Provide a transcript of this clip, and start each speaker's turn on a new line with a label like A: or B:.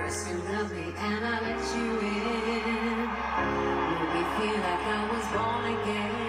A: first you loved me and I let you in. Made me feel like I was born again.